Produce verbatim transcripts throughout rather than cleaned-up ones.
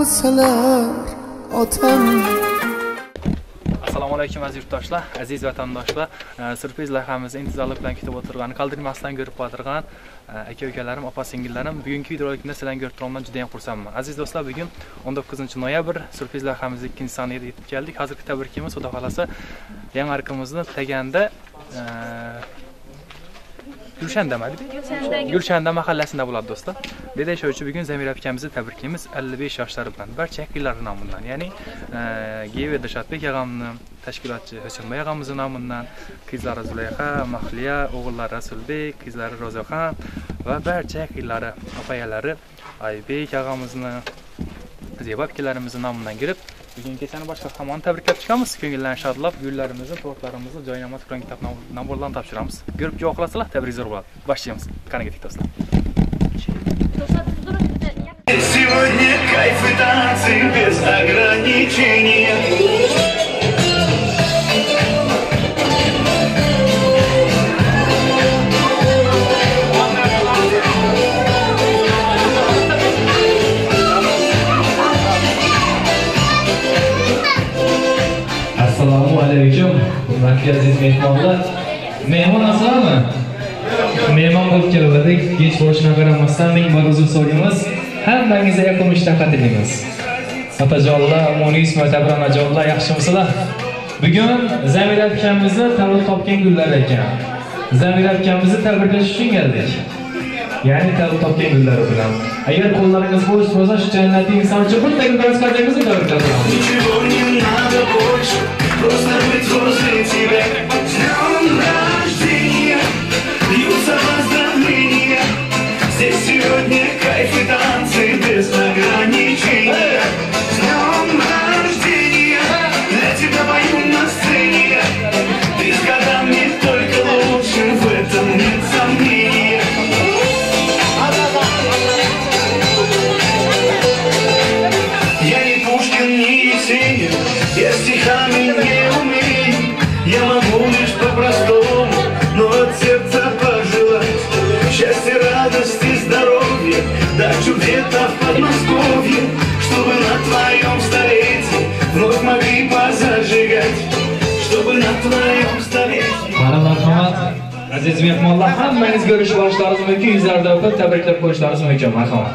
olsalar otam. Assalomu alaykum aziz yurtdoshlar, aziz vatandoshlar. Sürpriz lavhamizni intizorlik bilan kutib o'tirgan, qoldirmasdan ko'rib qo'ydirgan aka-ukalarim, opa-singillarim, bugungi videorolikni sizlarni ko'rib turganimdan juda ham xursandman. Aziz do'stlar, bugun o'n to'qqizinchi noyabr sürpriz lavhamizning ikkinchi soniga yetib keldik. Hozirgi tabrikimiz Xudo xolasa yangi arkamizni taganda Gulshanda Gulshanda mahallasida bo'ladi do'stlar. Deda shovchi bugun Zamira akamizni tabriklaymiz ellik besh yoshlari bilan. Barcha akillar nomidan, ya'ni Geyve Dashatbek og'amni, tashkilotchi Hoshimboy og'amizning nomidan, qizlari Zulayxa, Mahliya, o'g'illari Rasulbek, qizlari Ro'zaxon va barcha akillari, opayalari Aybek og'amizni, Zebo akalarimizning nomidan kirib, bugun kechani boshqa hamon tabriklab chiqamiz. Ko'ngillarni shodlab, gullarimizni, tortlarimizni joynamoz Qur'on kitob navbatdan topshiramiz. Ko'rib javob qilasizlar, tabriklar bo'ladi. Boshlaymiz. Qani ketik do'stlar. Сегодня кайф и танцы без ограничений. Assalomu alaykum, hurmatli aziz mehmonlar. Mehmon assalommi? Mehmon bo'lib keldik. Kech bo'lishini qaramasdan ming bor uzr so'raymiz. Hammangizga yoqimli ishtaqa tilaymiz. Otajonlar, Munis, Mo'tabir onajonlar, yaxshimisizlar? Bugun Zamira akamizni tavallud topgan kunlar ekan. Zamira akamizni tabriklash uchun keldik. Ya'ni tavallud topgan kunlari bilan. Agar qo'llaringiz bo'sh bo'lsa, shu jannatning inson uchun bir tagin barchalaringizni tabriklab Ничего не надо больше, просто быть возле тебя. С днем рождения, бьются поздравления. Здесь сегодня кайф и танцы без ограничений. С днем рождения, для тебя пою на сцене. Ты с годами только лучше, в этом нет сомнения. Я не Пушкин, не Есенин, я стихами не умею. Я могу лишь по-простому, но от сердца пожелать счастья, радости, здоровья, дачу где-то в Подмосковье, чтобы на твоем столетии вновь могли позажигать, чтобы на твоем столетии. Mana marhamat, aziz mehmonlar, hammangiz ko'rishib olishlaringiz mumkin, yuzlarda o'pib tabriklab qo'yishlaringiz mumkin. Marhamat.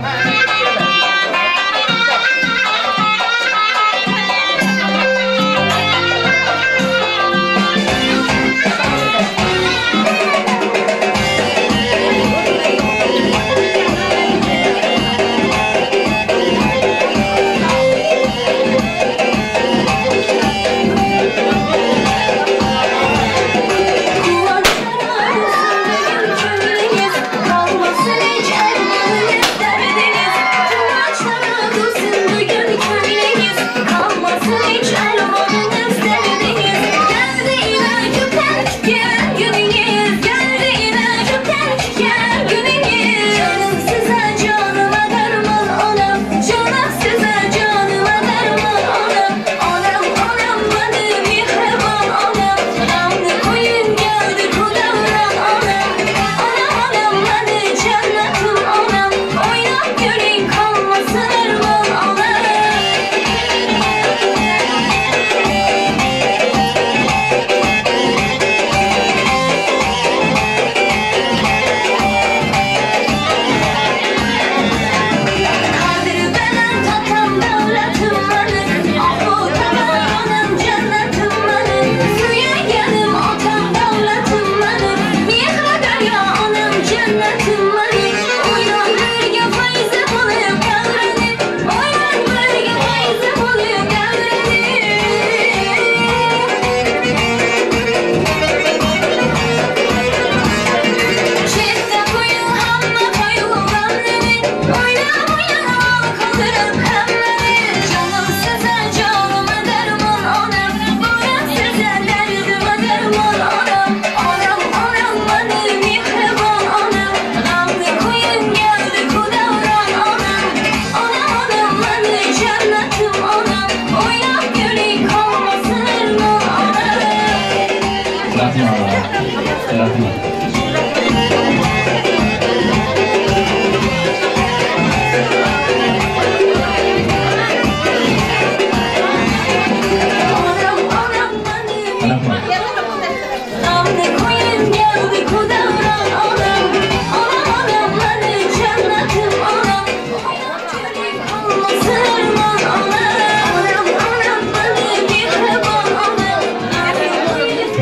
Kalmasın hiç elbette derdiniz.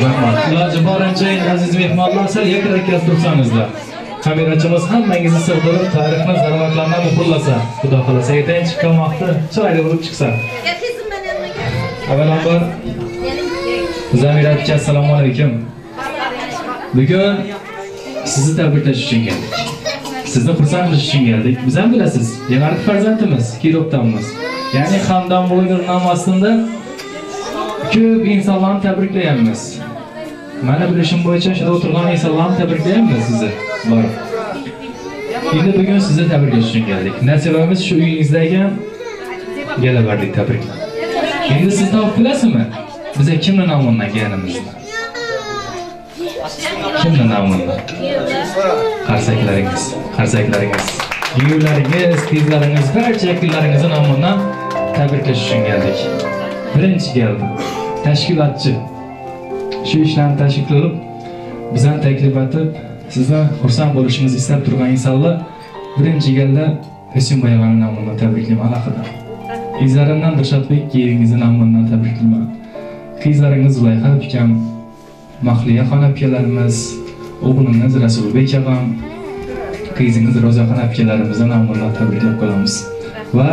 Rahmat. Iloji boricha aziz mehmonlar, sal yakın-yakın tursanızlar. Kamerachimiz hammangizni sig'dirib, tarixni zaroatlardan muhrlasa, Xudo xolasa ertaga chiqqan vaqtda chiroyli bo'lib chiqsa. Avvalambor Zamira aka, assalomu alaykum. Bugun sizni tabriklash uchun keldik. Sizni xursand qilish uchun keldik. Biz ham bilasiz, Demark farzandimiz, Kirovdanmiz. Ya'ni Xandon bloger nomosida ko'p insonlarni tabriklaymiz. Mana bilishim bo'yicha shunda o'tirgan insonlarni tabriklaymiz sizni. Bor. Endi bugun sizni tabriklash uchun keldik. Nasibamiz shu uyingizdagi galabarlik tabrik. Endi siz topib bilasizmi? Bize kimni nomidan kelganimizni? Kimni nomidan? Qarsaklaringiz, qarsaklaringiz, yuvlaringiz, qizlaringiz, barcha yakunlaringizni nomidan tabriklash uchun keldik. Birinchi keldi. Tashkilotchi shu ishlarni tashkil qilib, bizdan taklif etib, sizdan xursand bo'lishingizni istab turgan insonlar birinchi galda Husaynboy og'ani nomidan tabriklayman alohida. Qizlarimdan Dilshodbek kevingizni nomidan tabriklayman. Qizlaringiz Zulayxa ukam, Mahliya xona akalarimiz, o'g'lingiz Rasulbek og'am, qizingiz Ro'zaxon akalarimizni nomidan tabriklab qolamiz. Va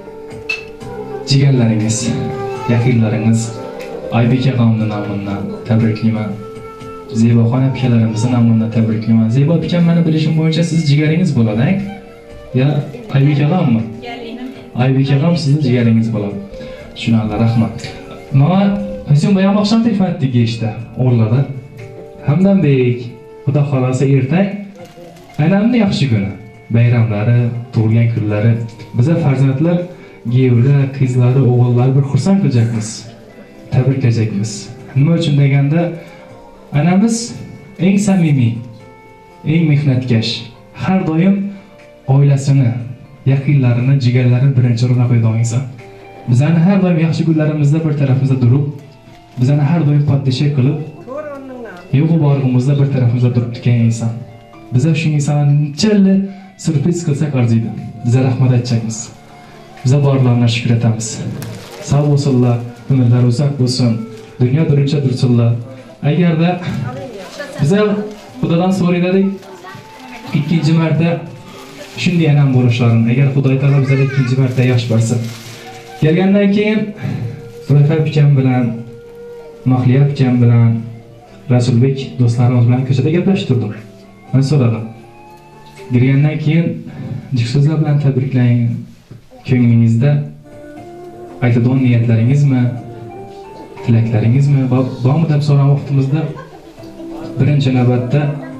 jigarlaringiz, yaqinlaringiz Aybek og'amning nomidan tabriklayman. Zeboxon akalarimizni nomidan tabriklayman. Zebo ukam, meni bilishim bo'yicha siz jigaringiz bo'ladi-ku? Ya Aybek og'ammi? Aybek og'am sizning jigaringiz bo'ladi. Tushunarli, rahmat. Mana Husaynboy ham oqshom tefatdik eshitdi, o'g'illada. Hamdambek, Xudo xolasa ertak anamning yaxshi kuni, bayramlari, tug'ilgan kunlari, biza farzandlar, geyvlar, qizlari, o'g'illari bir xursand qilajakmiz. Tabriklayjakmiz. Nima uchun deganda, anamiz eng samimiy, eng mehnatkash, har doim oilasini, yaqinlarini, jigarlarini birinchi o'ringa qo'yadigan inson. Bizani har doim yaxshi kunlarimizda bir tarafimizda turib, bizani har doim poddesha qilib, yo'g'i borlig'imizda bir tarafimizda turib turgan inson. Biz shu insonni challi surpriz qilsak arziydi. Biz rahmat aytamiz. Biz borlarga shukr etamiz. Sog' bo'lsinlar, umrlari uzoq bo'lsin, dunyo durincha tursinlar. Agarda biz Xudodan so'raydik, ikkinchi marta shunday anam bo'lishlarini, agar Xudo taolo bizga ikkinchi marta yosh bersa. Kelgandan keyin Zulayxa ukam bilan, Mahliya ukam bilan, Rasulbek do'stlarimiz bilan ko'chada gaplashib turdim. Men so'radim. Kirgandan keyin jik so'zlar bilan tabriklang. Ko'nglingizda aytadigan niyatlaringizmi, tilaklaringizmi bormi deb so'ragan vaqtimizda birinchi navbatda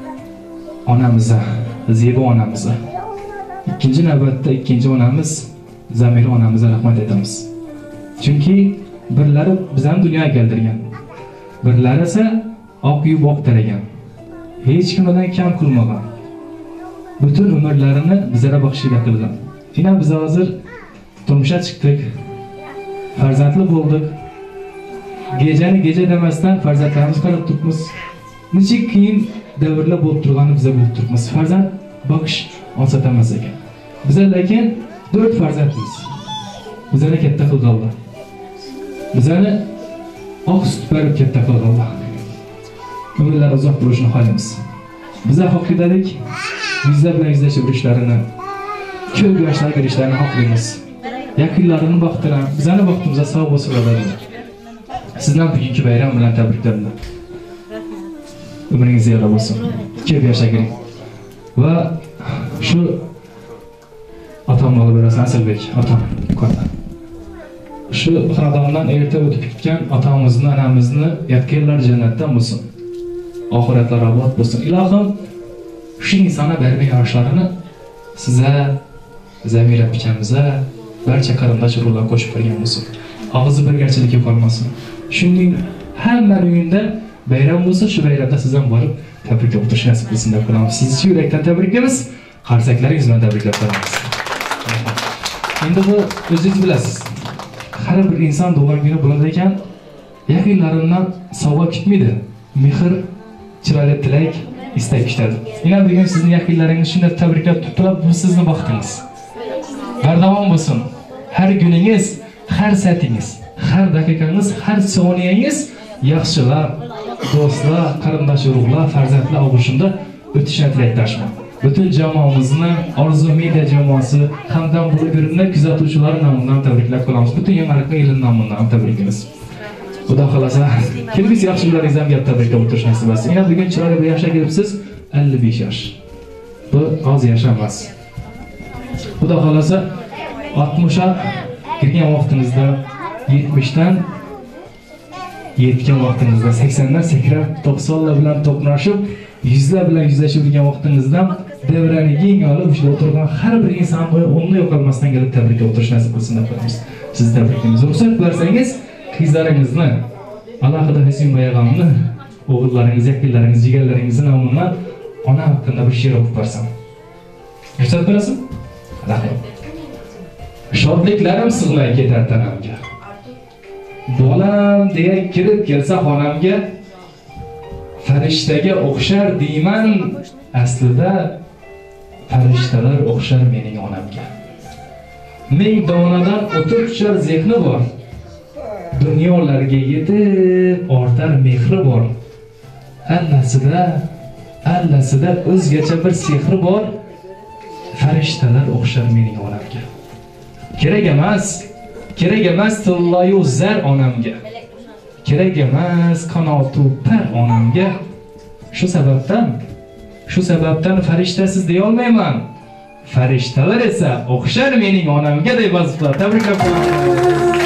onamiz, Zebo onamiz, ikkinchi navbatda ikkinchi onamiz Zamira onamizga rahmat aytamiz. Chunki birlari bizani dunyoga keltirgan, birlari esa oq yub oq taragan, hech kimdan kam qilmagan, butun umrlarini bizlarga bag'ishlab qilgan. Yana biz hozir turmushga chiqdik, farzandli bo'ldik. Gecani gece demasdan farzandlarimiz qarab turibmiz. Necha qiyin davrlar bo'lib turganini biz bilib turibmiz. Farzand bag'ish olsatamas ekan. Biz lekin dört farzandmiz. Bizani katta qilganlar. Bizani oq sut berib katta qilganlar. Umrlar uzoq bo'lishini xohlaymiz. Biz haqiqatdalik bizlar bilan izlashib yurishlarini, ko'p yoshlarga kirishlarini xohlaymiz. Yaqinlarini baxtiran, bizani vaqtimizda sog' bo'lsinlar. Sizdan bugungi bayram bilan tabriklayman. Umringiz ziyoda bo'lsin. Ko'p yashaging. Va shu atamni olib berasiz, Asilbek, atam. Shu xonadondan erta o'tib ketgan otamizni, onamizni yaqinlar jannatdan bo'lsin. Oxiratlar obod bo'lsin. Ilohim shu insonga bergan yoshlarini sizga, Zamira akamizga, barcha qarindosh urug'lar qo'shib bergan bo'lsin. Og'izi birgachilik qolmasin. Shuningdek, hamma uyinda bayram bo'lsa, shu bayramda sizdan borib tabriklab o'tish nasib qilsin deb qo'yamiz. Sizni yurakdan tabriklaymiz, qarsaklaringiz bilan tabriklab qo'yamiz. Endi bu o'zingiz bilasiz. Har bir inson tug'ilgan kuni bo'ladi ekan, yaqinlaridan sovg'a kutmaydi. Mehr, chiroyli tilak, istak kutadi. Yana bugun sizning yaqinlaringiz shunday tabriklab turib, bu sizning baxtingiz. Bardavom bo'lsin. Har kuningiz, har soatingiz, har daqiqangiz, har soniyangiz yaxshilab, do'stlar, qarindosh urug'lar, farzandlar og'ushida o'tishini tilakdoshman. Butun jamoamizni, Orzu media jamoasi hamda bu o'rinni kuzatuvchilar nomidan tabriklab qolamiz. Butun Yangilikni yili nomidan tabriklaymiz. Xudo xolasa, kelgusi yaxshi kunlaringiz ham gap tabriklab o'tirish nasib etsin. Yana bugun chiroyli bir yoshga kelibsiz, ellik besh yosh. Bu oz yosh emas. Xudo xolasa oltmishga kirgan vaqtingizda, yetmishdan yetgan vaqtingizda, saksondan sakrab, to'qsonlar bilan to'qnashib, yuzlar bilan yuzlashib yurgan vaqtingizda davrani keng olib, o'sha o'tirgan har bir inson o'nni yo'qolmasdan kelib tabriklab o'tirish nasib etsin deb qo'yamiz. Sizni tabriklaymiz. Ruxsat bersangiz, qizlaringizni, alohida Hasan Bayag'amni, o'g'illaringiz, yaqillaringiz, jigarlaringizni nomidan ona haqida bir she'r o'qib bersam. Ruxsat berasiz? Rahmat. Shodliklarim sig'may ketar tanamga. Bolam deya kirib kelsa xonamga, farishtaga o'xshar deyman, aslida farishtalar o'xshar mening onamga. Ming donadan o'tib tushar zehni bor. Dunyolarga yetib ortar mehri bor. Allasida, allasida o'zgacha bir sehri bor. Farishtalar o'xshar mening onamga. Kerak emas, kerak emas tilloyu zar onamga. Kerak emas qanotu par onamga. Shu sababdan, shu sababdan farishtasiz deya olmayman. Farishtalar esa o'xshar mening onamga deb yoziblar. Tabriklab qo'yamiz.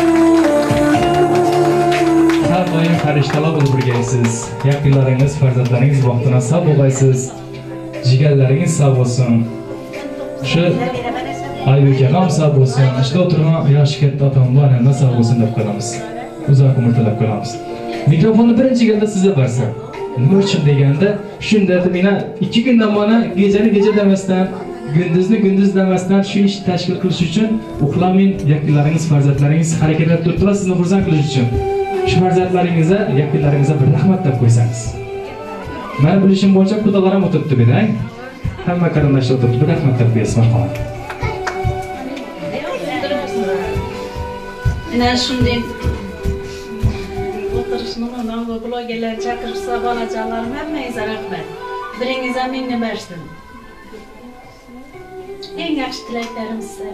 Har doim farishtalar bo'lib birgaysiz. Yaqinlaringiz, farzandlaringiz vaqtida sog' bo'lasiz. Jigarlaringiz sog' bo'lsin. Shu Aybek ham sog' bo'lsin. Ishda o'tirgan yosh katta otamlar ham sog' bo'lsin deb qolamiz. Uzoq umr tilab qolamiz. Mikrofonni birinchi galda sizga bersam. Nima uchun deganda, shunda meni ikki kundan mana gecani gecha demasdan, gündüzni gündüz demasdan shu ishni tashkil qilish uchun uxlamin, yaqinlaringiz, farzandlaringiz harakatlanib turibdilar, sizni xursand qilish uchun. Shu farzandlaringizga, yaqinlaringizga bir rahmat deb qo'ysangiz. Men bilishim bo'yicha xudolar ham o'tibdi bedang. Hamma qarindoshlar o'tibdi, bir rahmat deb qo'yasiz marhamat. Ana shunday o'tirishni mana bu blogerlar chaqirsa, bolajonlarim hammangizga rahmat. Biringizga menga bersin. Eng yaxshi tilaklarim sizga.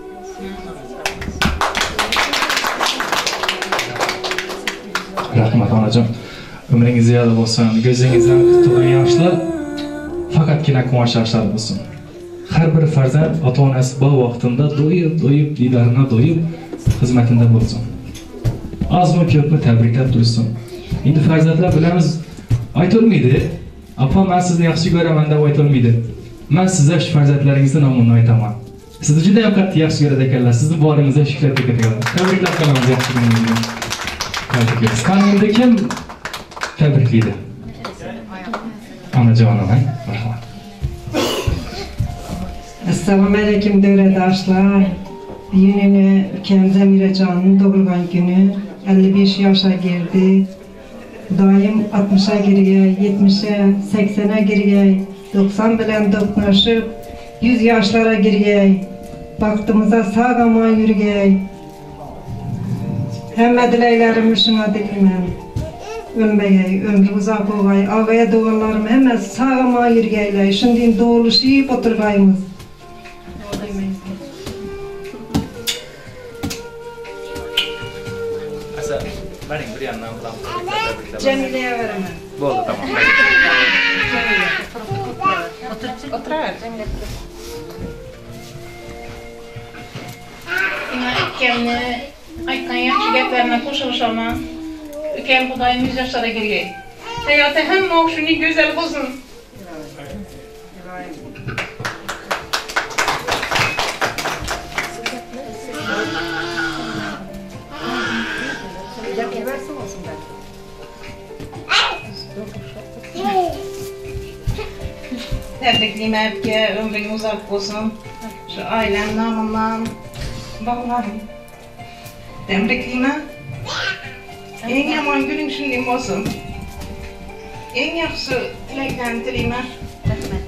Rahmat onajon. Umringiz ziyoda bo'lsin. Ko'zingizdan qutulgan yoshlar faqatgina quvonch yoshlar bo'lsin. Har bir farzand ota-onasi bor vaqtida do'yib-do'yib, didorini do'yib xizmatida bo'lsin. Ozmi ko'pmi tabriklab tursin. Endi farzandlar bilamiz, aytolmaydi. Apam men sizni yaxshi ko'raman deb aytolmaydi. Men sizga shu farzandlaringizning nomini aytaman. Sizni juda ham qattiq yaxshi ko'radi ekanlar. Sizni boringizga shukrlar etaman. Tabriklab qolamiz yaxshi kuningizni. Tabriklaymiz. Qanday kim tabriklaydi? Onajonim, marhamat. Assalomu alaykum davradoshlar. Yeni ülkem Zemirecan'ın doğulgan günü elli beş yaşa girdi. Daim altmışa girgey, yetmişe, seksene girgey, doksan bilen doknaşıp yüz yaşlara girgey. Baktığımıza sağama yürgey. Hemme dileylerim şuna dilimem. Ölmeyey, ömrü uzak olay, ağaya doğullarım hemme sağama yürgeyle. Şimdi doğuluşuyup oturgayımız. Benim bir yandan bulam. Cemile'ye veremem. Oldu tamam. Otur ver Cemile. Yine ülkemni aytgan yaxshi gaplarına qo'shilishman. Ülkem Xudoyim yüz yoshlara kirgay. Hayoti hamma shunday go'zal bo'lsin. Tebriklayman ki ömrün uzak olsun. Şu ailem namından bağlarım. Tebriklayman. En yaman günün şunday olsun. En yaxshi tilaklarni tilayman. Rahmat.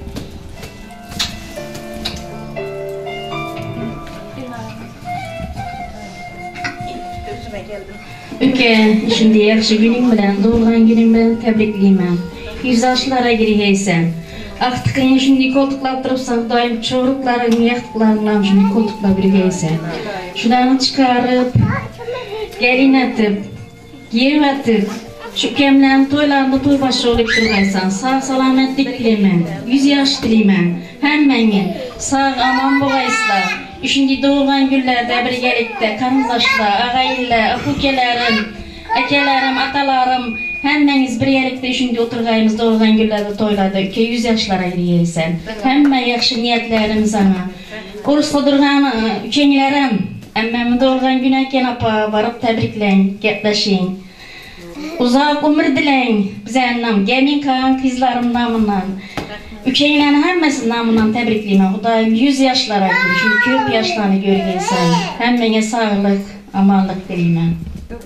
Üke, şimdi yaxşı günün bilen, doğulgan günün bilen tebrikliyim. yüz yaşlara giriysen. Aktıkın şimdi koltuklap durupsan, daim çoğrukların, yaktıklarından şimdi koltukla birgeysen. Şudanı çıkarıp, gelin atıp, giyev atıp, şu kemlerin toylarında toy başı olup durgaysan, sağ salametlik dileymen, yüz yaş dileymen, hemmeni sağ aman boğayslar. Şimdi doğulgan günlerde birgelikte, karındaşlar, ağaylar, akukelerim, akelerim, atalarım, hemmeniz birgelikte şimdi oturgayımız doğulgan günlerde toyladı, ki yüz yaşlara giriysen. Hemen yaxşı niyetlerim sana. Urusla durgan üçenlerim, emmemi doğulgan güneyken apa varıp tebrikleyin, getleşin. Uzak ömür dileyin bize annem, gelin kalan kızlarım namından. Üçenlerin hemmesi namından tebrikliyim. Hudayım yüz yaşlara gir, çünkü köp yaşlarını görgeysen. Hemmene sağlık, amallık dileyim.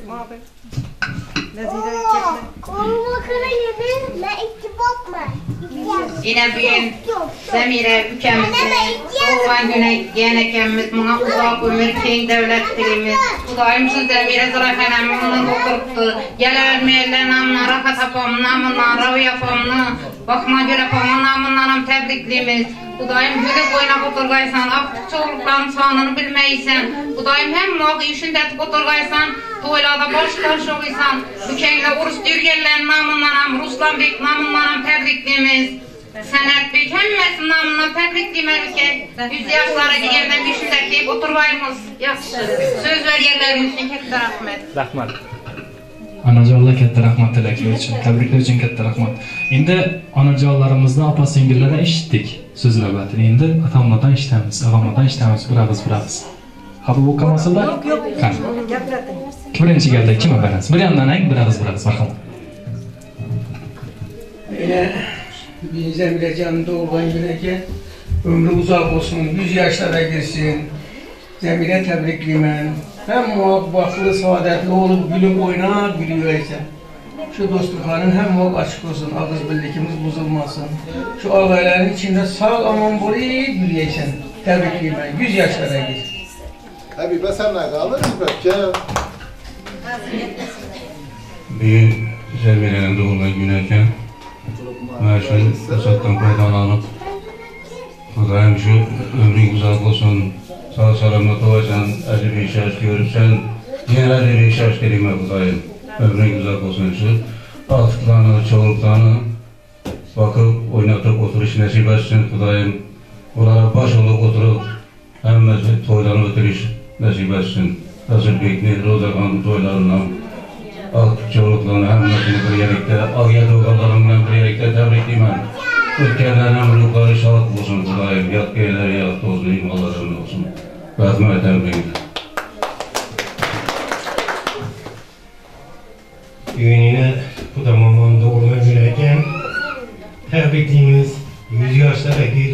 Yine bugün Zemire ülkemizin doğulan güne yenekemiz, buna uzak ömür, keng devlet dilimiz. Hudayımsın Zemire zırafeneminin oturuptu. Gelermeyeler namına, rahat apamın namına, ravi apamını, bakma göre apamın namından tebrikliyimiz. Hudayım gülü boyuna oturgaysan, aktık çoğulukların sanını bilmeysen. Hudayım hem muhakkı işin detip oturgaysan, toylada boş boş oluysan. Ülkenle urus dürgellerin namından, Ruslan Bek namından tebrikliyimiz. Senet Bek hemmesin namından tebrikliyim ülke. Yüz yaşlara giderden bir işin detip oturgayımız. Söz ver yerlerin için katta rahmet. Rahmat. Anacanlar katta rahmat tilekler için, tebrikler için katta rahmat. Endi anacanlarımızdan apa singillere eşittik söz nöbetini. Endi atamlardan işlemiz, ağamlardan işlemiz, bir ağız bir ağız. Kabul okumasınlar? Yok yok. Kan. Birinci geldi kime veriniz? Bir yandan ayın bir ağız bir ağız. Bakalım. Yine bir Zemire canım doğulgan güneyken ömrü uzak olsun, yüz yaşlara girsin. Zemire tebrikliyim. Hem muhabbaklı, saadetli olup gülüp oynar, gülüyorsa. Şu dostlukların hem muhak açık olsun, ağız birlikimiz bozulmasın. Şu ağayların içinde sağ aman burayı gülüyorsan. Tebrikliyim ben, yüz yaşlara girsin. Habibe sen ne kalır İpek'e? Bir Zemire'nin doğulan güneyken maaşın fırsattan faydalanıp Kudayım şu ömrün uzak olsun, sağ salamet olaysan, acı bir şaş görürsen yine acı bir şaş kelime Kudayım. Ömrün uzak olsun şu artıklarını, çoğuluklarını bakıp oynatıp oturuş nasip etsin Kudayım. Onlara baş olup oturup hemmesi toylarını ötürüş nasip etsin. Hazır Bekni, Rozakan toylarından artık çoğuluklarını hemmesini bir yerlikte, ağya doğalarından bir yerlikte tebrikliyim. Ülkelerinin ruhları şahat olsun Kudayım, yat geyleri yat olsun, imalarının olsun. Rahmet emriyim. Düğününe bu da mamanın doğurma güneyken tebrikliyimiz, yüz yaşlara gir.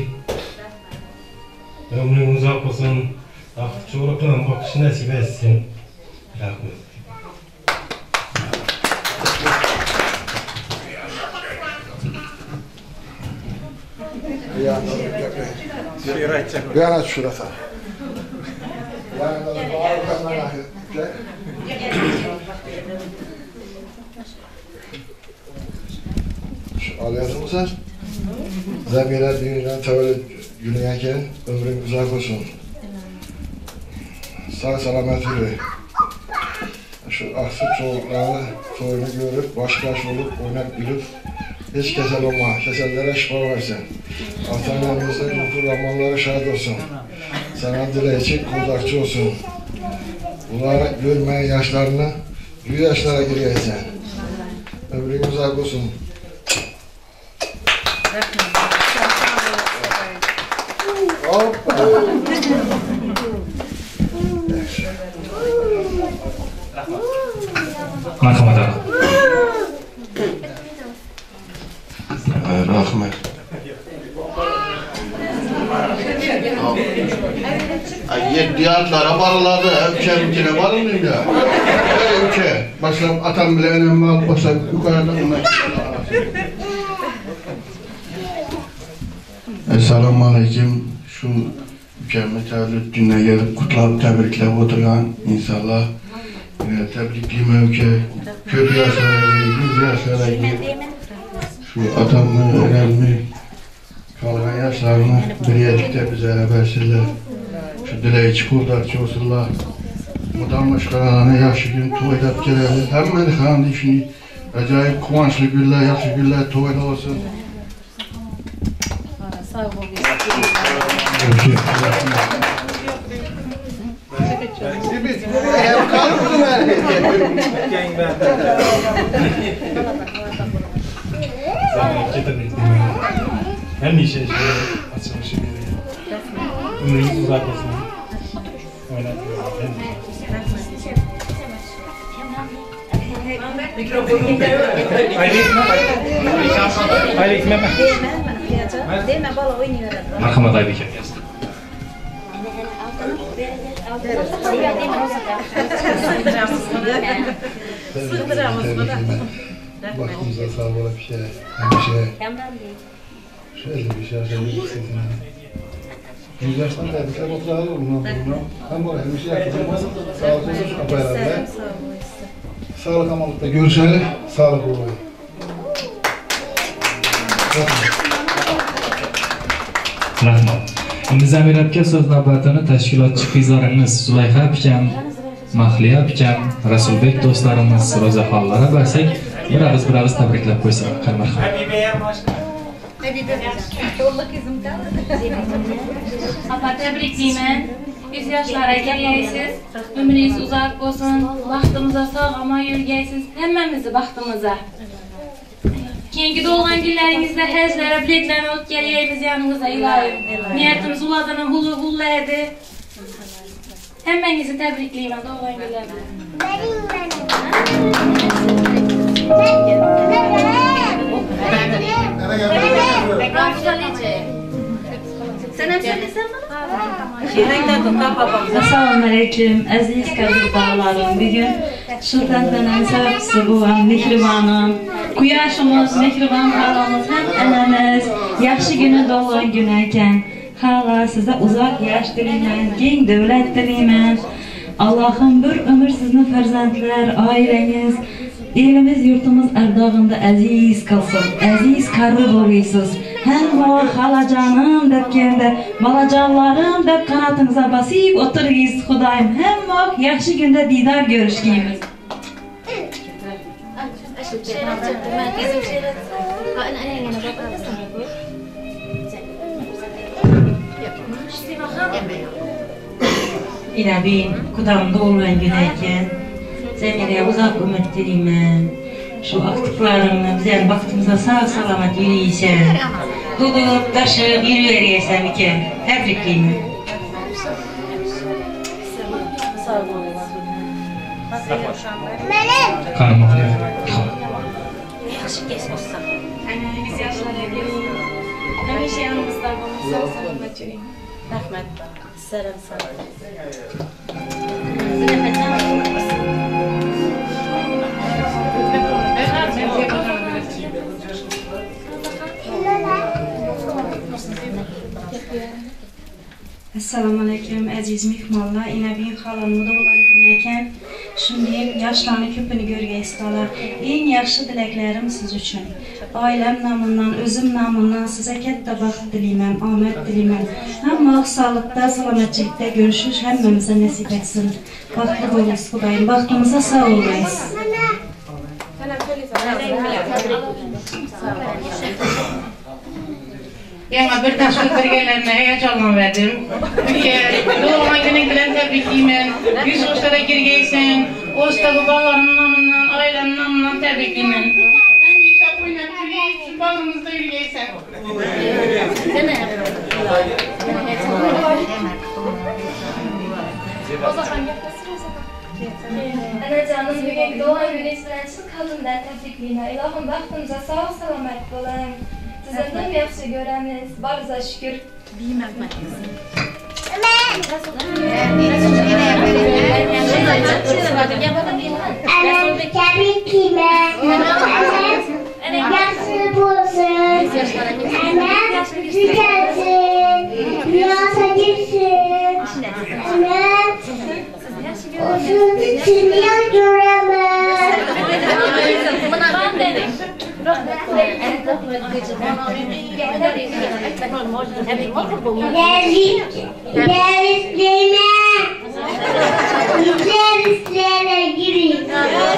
Ömrün uzak olsun, artık çoğulukların bakışı nasip etsin. Rahmet. Bir an aç şurası. Yani bağırıklarına nakit. Alıyorsun mu sen? Zemire düğünden tevellüt güneyken ömrün uzak olsun. Sağ selamet yürü. Şu aksız çoğuluklarını toyunu görüp, baş baş olup, oynayıp gülüp hiç kesel olma, kesellere şifa versin. Atanemizde ruhu ramanları şahit olsun. Sana dileği kudakçı olsun. Bunları görmeyen yaşlarını, yüz yaşlara gireysen. Ömrün uzak olsun. Hoppa! Merhamet abi. Rahmet. Yedi atlara barıladı, ülkemkine barılmayayım ya. Ülke, başlam atam bile önemli al, başlam yukarıdan ona. Esselamu Aleyküm. Şu ülkemi tevlid gününe gelip kutlap, tebriklep oturgan insanlar Yine tebrikliyim ki kötü yaşlara gibi, yüz yaşlara gibi şu atamı, önemli kalan yaşlarını bir yerlikte bize habersizler. Şu dileği çıkırdarçı olsunlar. Mudan başkalarına yaşı gün toydap geleli. Hemen hanım işini acayip kuvançlı güller, yaşı güller toyda olsun. Sağ olun. Hem işe açılışı veriyor. Ömrünüz uzak olsun. Marhamat Aybek. Baktığımızda sağ olun bir şey, bir şey. Şu elli bir şey, elli bir şey. Yüz yaştan da bir şey oturalım bundan sonra. Hem oraya bir şey yapacağız. Sağlık olsun şu kapı herhalde. Sağlık amalıkta görüşelim. Sağlık olayım. Rahmat. Endi Zamir aka so'z navbatini tashkilotchi qizlarimiz Zulayxa akam, Mahliya akam, Rasulbek do'stlarimiz, Ro'zaxonlarga bersak, bir og'iz bir og'iz tabriklab qo'ysak, marhamat. Apa tebriklayman. yüz yaşlara gireysiz. Ömrünüz uzak olsun. Baxtımıza sağama yürgeysiz. Hemmemizi baxtımıza. Keyingi doğan günlerinizde hezlere, biletlerine alıp geleyimiz yanınıza ilayim. Niyetimiz uladığının hulu hullaydı. Hemmenizi tebrikleyeyim doğan günlerde. Sen hem söylesen bana? Assalamu alaikum aziz qadrdonlarim. Bugun shu tantananing sababchisi bo'lgan mehribonim, quyoshimiz, mehribon halimiz ham anamiz. Yaxshi kuni tug'ilgan kun ekan. Hala sizga uzoq yosh tilayman, keng davlat tilayman. Allohim bir umr sizni farzandlar, oilangiz, elimiz, yurtimiz ardog'ida aziz qilsin. Aziz qarri bo'lasiz. Hamma xalajonim deb keldi, bolajonlarim deb qanotingizga bosib o'tirgingiz. Xudoyim hamma yaxshi kunda diydor ko'rishgaymiz. İnabin, kudam doğulgan gün ekan. Zamiraga uzoq umr tilayman. Şu aktıklarını bizden vaktimize sağ salamat yürüysen, tutup taşıp yürüyeriysen iken, tebrikliyim. Sağ olun. Kanım ağlıyor. Yaxşı geç olsa. Biz yaşlara gelin. Hemişe yanımızda olun. Sağ salamat yürüyün. Rahmet. Selam sana. Assalamu alaikum aziz mehmonlar. İnabin halamda olan gün ekan. Shundayam yoshlarni ko'pini ko'rgaysizlar. Eng yaxshi tilaklarim siz uchun. Oilam nomidan, o'zim nomidan sizga katta baxt tilayman, omad tilayman. Hamma sog'likda, salomatlikda ko'rishish hammamizga nasib etsin. Baxtli bo'lasiz, Xudoyim baxtimizga sog' bo'lasiz. Yana bir taşkil birgelerine heyecanlanmadım. Doğulan günün bilen tebrikliyim. Yüz yaşlara girgeysen, Ostağı babalarının namından, ailenin namından tebrikliyim. Ben yüzde koyunan türlüyü şu bağımızda yürgeysen. Değil mi? O zaman yapmasın. Anacanız bugün doğan günü sizden çık kalından tebrikliyim. İlahım vaxtınıza sağ salamat olun. Sizden de yaxşı göremiz, barıza şükür. Bilmem ben. Anam tebrikliyim. Anam yaxşı bo'lsin. Anam güzelsin. Dünyasa girsin. Anam olsun. Sizin İzlere gireyim.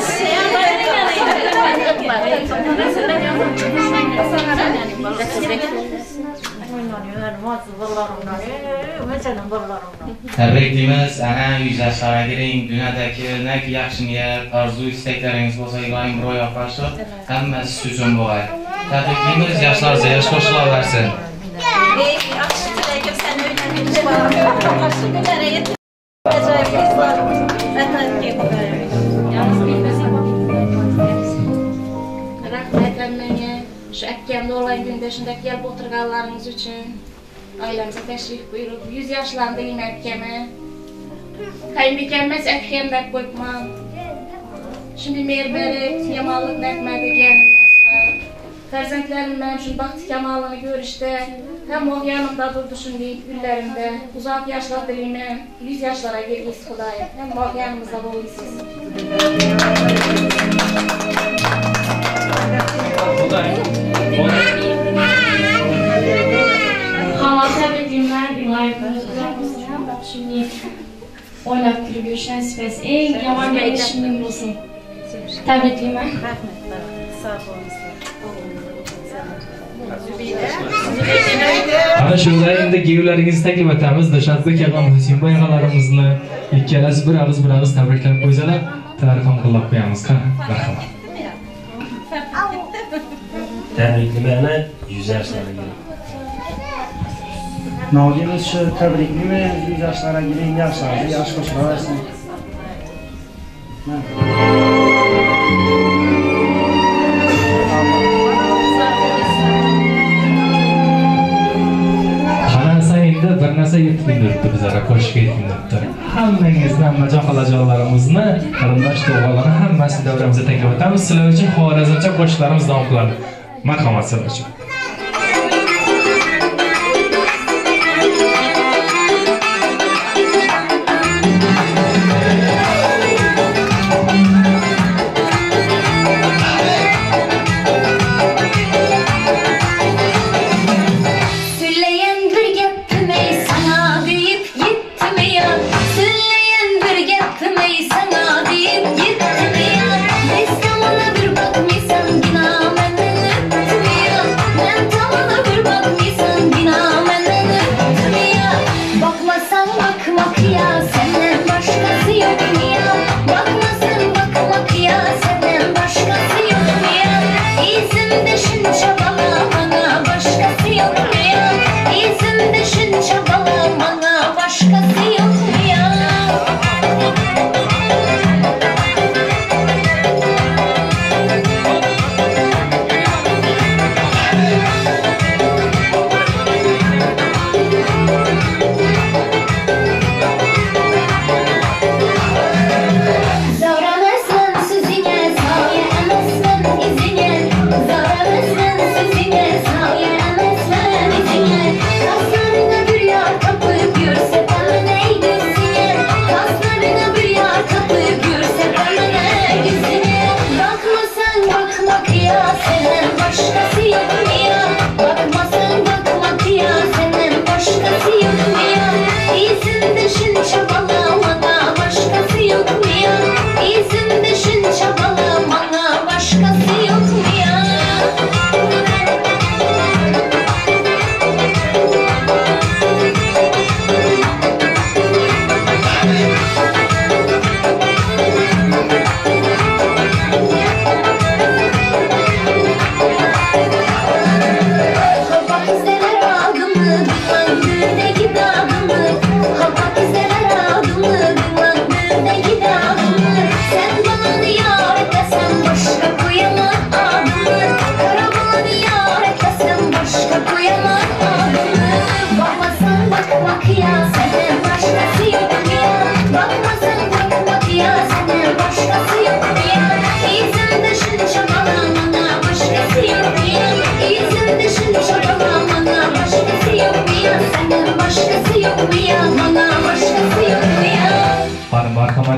Təbriklərimiz ana yüz yaşlara girin. Dünyadakı nə ki yaxşı niyyət, arzu, istəkləriniz olsa İbrahim Roy aparışıq. Həmməsi sizin bu ay. Təbriklərimiz yaşlarınıza yaş qoşular versin. Yaxşı diləyim sən öyrənmiş balam. Yaxşı günlərə yetir. Acayip kızlar. Vətən gətirəm. Yalnız bilməsəm. Rahmet emmeye, şu ekkemde olan günde şundaki gelip oturganlarınız için ailemize teşrif buyurup yüz yaşlandayım ekkeme. Kayınbekemez ekkemde koyma. Şimdi merberik, yamallık nekmedi gelin Nesra. Ferzentlerim ben şu baktı kemalını görüşte hem o yanımda durdu şimdi güllerimde. Uzak yaşlandayım ben, yüz yaşlara girgisi Kudayım. Hem o yanımızda boğuysuz. Hala təbriklər, İlayımız uzaqmışsın. Şimdi oynaq gülü görüşən sifəsi. En yaman gəlir şimdi olsun. Təbriklər. Sağ olun. Ana şurada endi geyivləringizni təklif etamiz. Dilshodbek ağam, Husinboy ağalarimizni ikkalasi bir ağız bir ağız tabriklab qo'ysalar, ta'rifan qilib qo'yamiz. Marhamat. Təbrikləməni yüz yaşlara girin. Navgimiz şu təbriklimiz yüz yaşlara girin, yaşlarınızı yaş qoşular versin. Endi bir narsa yetkazibdi bizlarga qo'shib yetkazibdi. Hammangizni, hammajon xolajonlarimizni, qarindosh tog'alarni hammasini davramizga taklif etamiz. Sizlar uchun xorazmcha qo'shiqlarimiz davom qiladi. Marhamat sizlar uchun.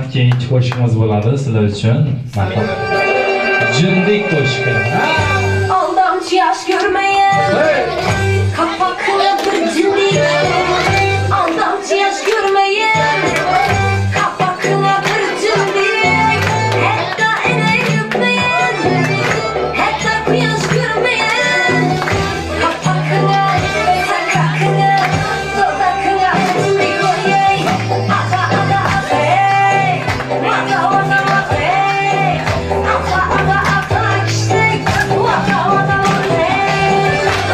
keyingi qo'shiqimiz bo'ladi sizlar uchun. Marhamat. Jindik qo'shiqi. Aldamchi yaş görmeyen kapakına bir cindik. Aldamchi yaş görmeyen kapakına bir cindik. Hatta ene yutmayan, hatta kıyaş görmeyen kapakına, sakakına, dodakına cindik oy. Aga aga aga hey, aga aga aga hey, aga aga aga işte, aga aga aga hey.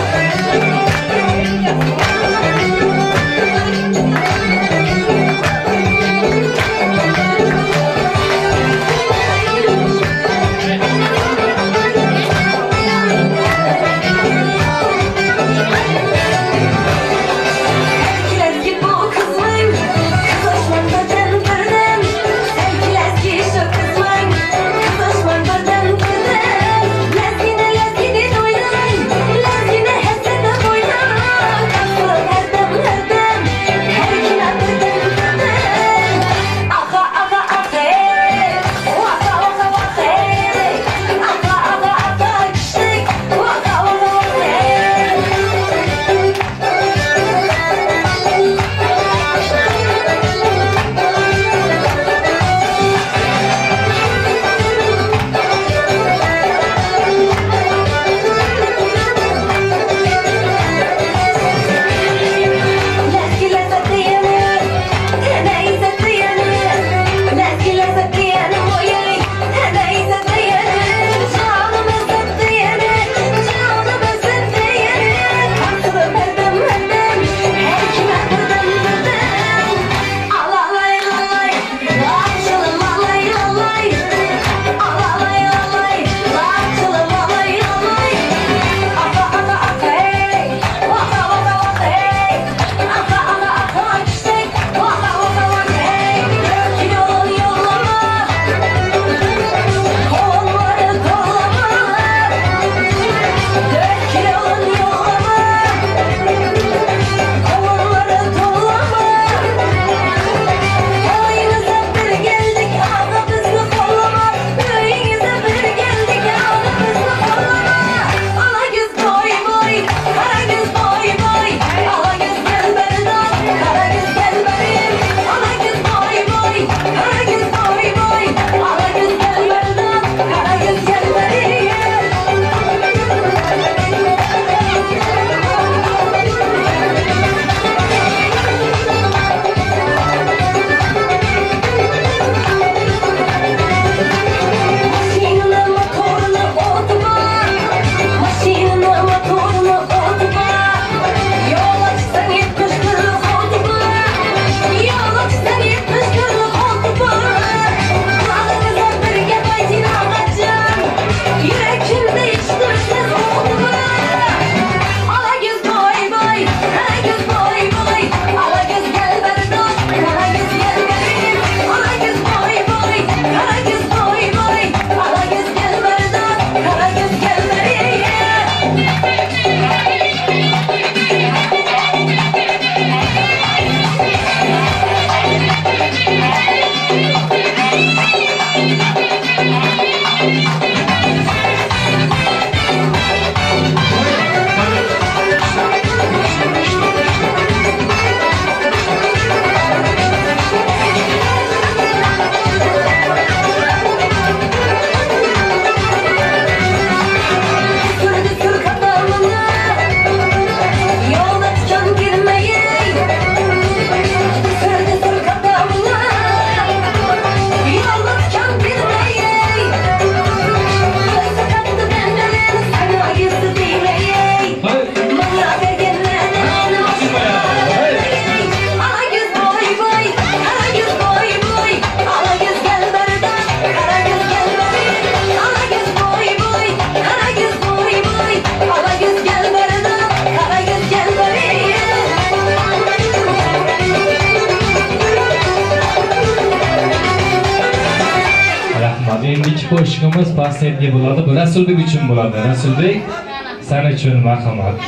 Endiki qo'shiqimiz pasentga bo'ladi. Bu Rasulbek uchun bo'ladi. Rasulbek, sen uchun marhamat.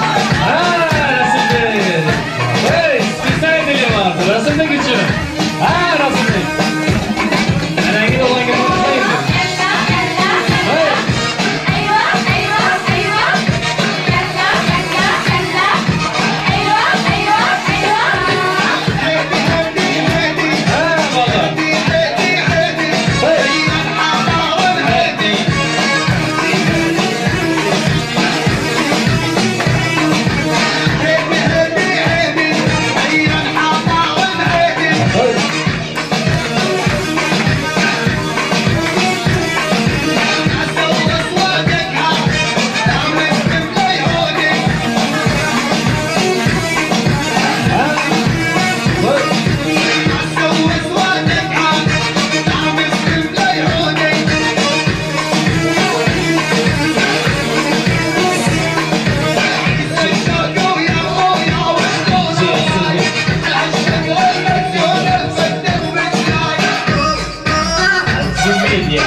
Ha, Rasulbek. Hey, sizdan dilyapman. Rasulbek uchun. Ha, ediyor.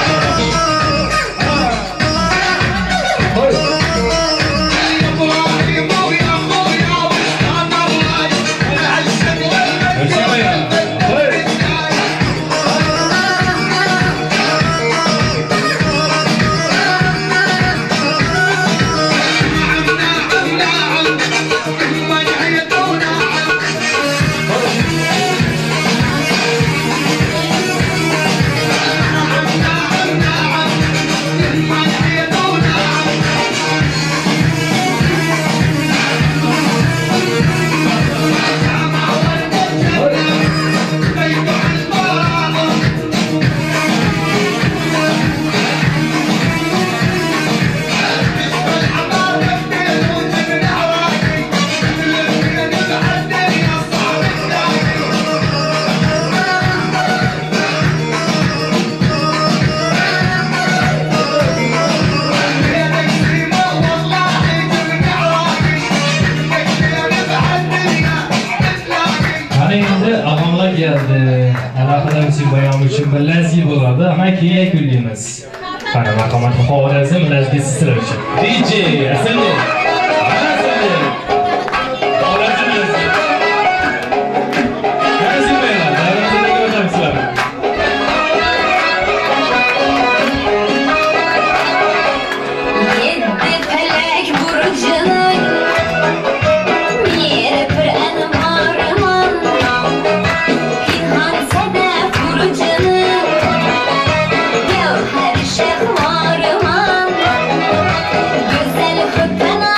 geldi. Alaqadar uchun bayon uchun bir lazgi bo'ladi. Ama keyin yakunlaymiz. Qani marhamat muhodarasi lazgi sizlar uchun. D J Asandek. Asandek. Davlatimiz. Lazgi bayon. Davlatimizdagi o'zimizlar. Güzel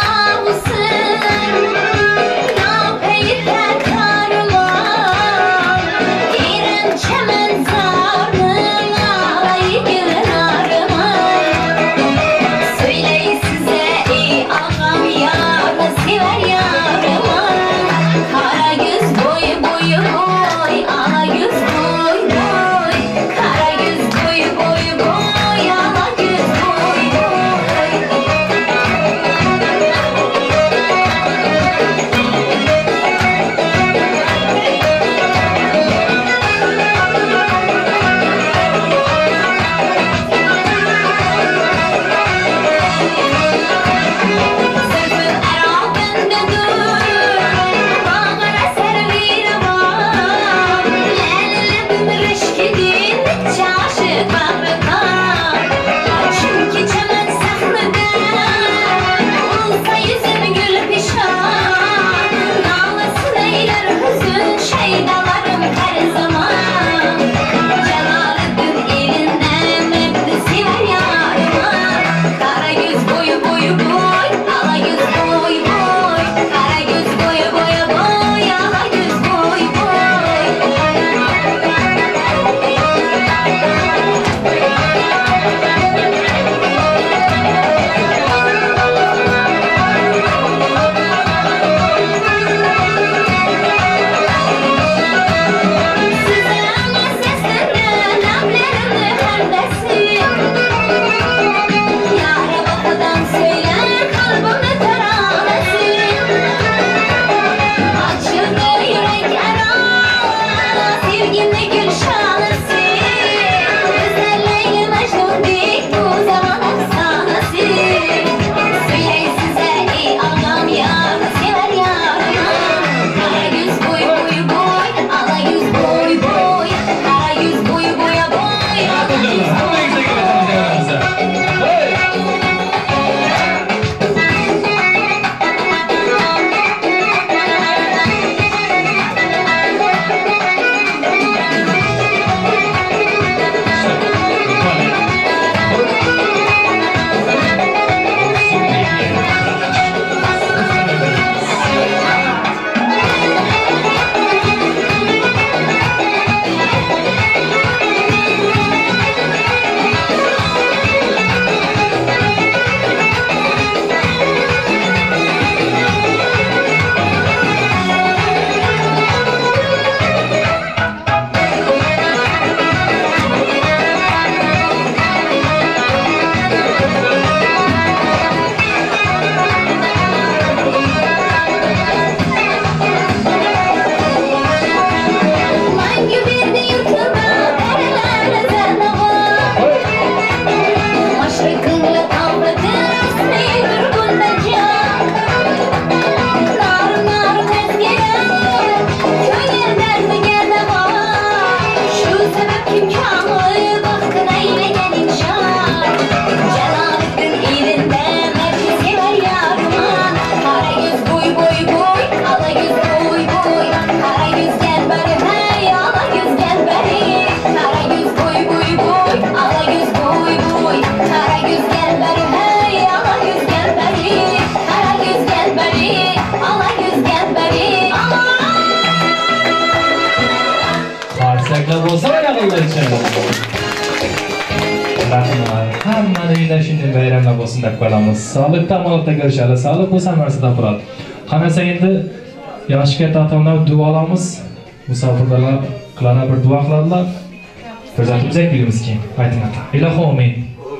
Rahmat. Hammani uyida shunday bayramlar bo'lsin deb qolamiz. Sog'likda amalda görüşeriz. Sağlık bu samarasida bo'ladi. Qanasa endi yoshga ota-onalar duo olamiz. Musofirlar qilana bir duo qiladilar. Ko'rsatib bilamiz keyin. Ayting ata. Ilohi amin.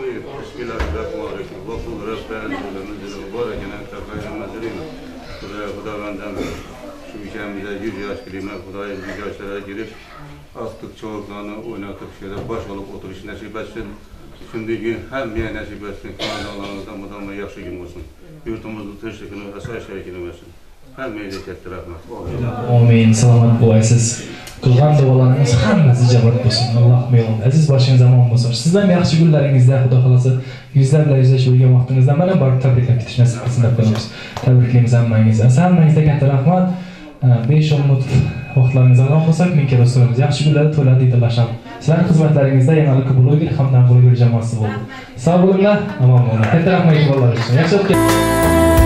Xudayım yüz yaşlara girip artık çocuklarını oynatıp şeyler baş olup oturuş nasip etsin. Şimdi gün hem bir nasip etsin. Kanadalarınızdan mıdamla yaxşı gün olsun. Yurtumuzun teşvikini asay şerikini versin. Hem memlekettir rahmet. Amin. Selamat bolaysiz. Qilgan duolarınız hammasi ijobat bo'lsin. Alloh me'lon. Aziz boshing zamon bo'lsin. Sizlarning yaxshi kunlaringizda Xudo xolasa yuzlab yuzlashib yurgan vaqtingizda mana borib tabriklab ketish nasib qilsin deb qolamiz. Tabriklaymiz hammangizga. Hammangizga katta rahmat. besh o'n minut vaqtlaringizni alam qilsak, ming kira so'raymiz. Yaxshi kunlarda to'ladi deydilar. Sizlarning xizmatlaringizda yangi bloger hamda bloger jamoasi bo'ldi. Sog' bo'linglar, omon bo'linglar. Katta rahmat bolalar uchun. Yaxshi o'tgan.